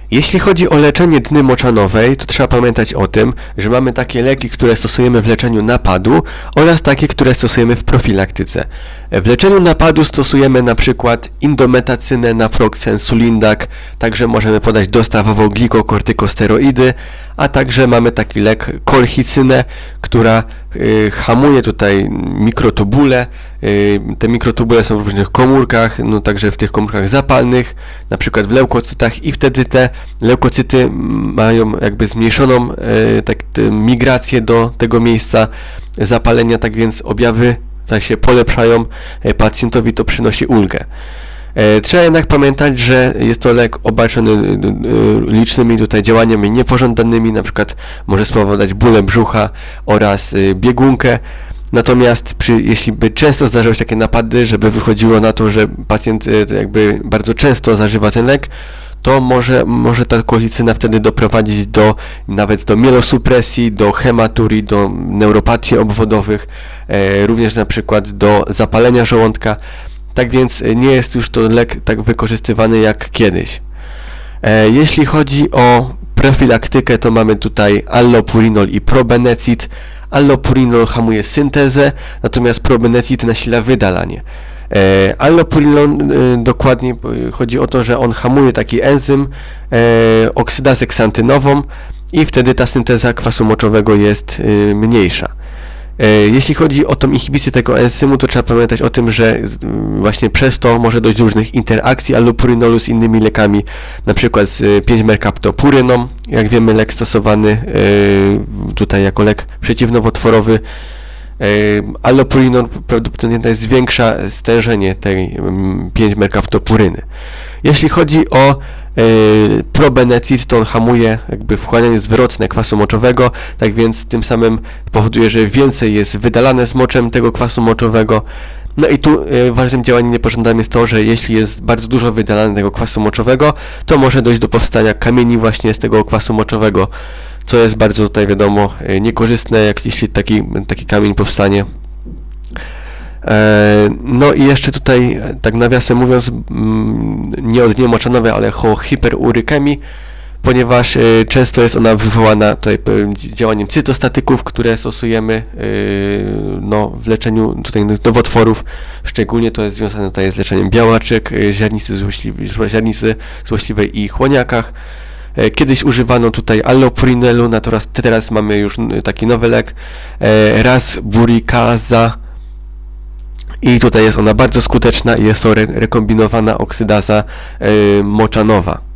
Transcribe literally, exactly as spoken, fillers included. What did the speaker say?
Jeśli chodzi o leczenie dny moczanowej, to trzeba pamiętać o tym, że mamy takie leki, które stosujemy w leczeniu napadu oraz takie, które stosujemy w profilaktyce. W leczeniu napadu stosujemy na przykład indometacynę, naproxen, sulindac, także możemy podać dostawowo glikokortykosteroidy, a także mamy taki lek kolchicynę, która y, hamuje tutaj mikrotubule. Y, te mikrotubule są w różnych komórkach, no także w tych komórkach zapalnych, na przykład w leukocytach, i wtedy te leukocyty mają jakby zmniejszoną y, tak, y, migrację do tego miejsca zapalenia, tak więc objawy tak się polepszają, y, pacjentowi to przynosi ulgę. Trzeba jednak pamiętać, że jest to lek obarczony licznymi tutaj działaniami niepożądanymi, na przykład może spowodować bóle brzucha oraz biegunkę. Natomiast przy, jeśli by często zdarzały się takie napady, żeby wychodziło na to, że pacjent jakby bardzo często zażywa ten lek, to może, może ta kolchicyna wtedy doprowadzić do nawet do mielosupresji, do hematurii, do neuropatii obwodowych, e, również na przykład do zapalenia żołądka. Tak więc nie jest już to lek tak wykorzystywany jak kiedyś. E, jeśli chodzi o profilaktykę, to mamy tutaj allopurinol i probenecid. Allopurinol hamuje syntezę, natomiast probenecid nasila wydalanie. E, allopurinol e, dokładnie chodzi o to, że on hamuje taki enzym e, oksydazę ksantynową i wtedy ta synteza kwasu moczowego jest e, mniejsza. Jeśli chodzi o tą inhibicję tego enzymu, to trzeba pamiętać o tym, że właśnie przez to może dojść do różnych interakcji allopurinolu z innymi lekami, na przykład z pięć mercaptopuryną, jak wiemy lek stosowany tutaj jako lek przeciwnowotworowy. Allopurinol prawdopodobnie zwiększa stężenie tej pięć mercaptopuryny. Jeśli chodzi o Yy, probenecid, to on hamuje jakby wchłanianie zwrotne kwasu moczowego, tak więc tym samym powoduje, że więcej jest wydalane z moczem tego kwasu moczowego. No i tu yy, ważnym działaniem niepożądanym jest to, że jeśli jest bardzo dużo wydalane tego kwasu moczowego, to może dojść do powstania kamieni właśnie z tego kwasu moczowego, co jest bardzo tutaj wiadomo yy, niekorzystne, jak jeśli taki, taki kamień powstanie. No i jeszcze tutaj, tak nawiasem mówiąc, nie o dnie moczanowej, ale o hiperurykemii, ponieważ często jest ona wywołana tutaj działaniem cytostatyków, które stosujemy no, w leczeniu tutaj nowotworów. Szczególnie to jest związane tutaj z leczeniem białaczek, ziarnicy złośliwej, ziarnicy złośliwej i chłoniakach. Kiedyś używano tutaj allopurinolu, natomiast teraz mamy już taki nowy lek, rasburikaza. I tutaj jest ona bardzo skuteczna i jest to re rekombinowana oksydaza yy, moczanowa.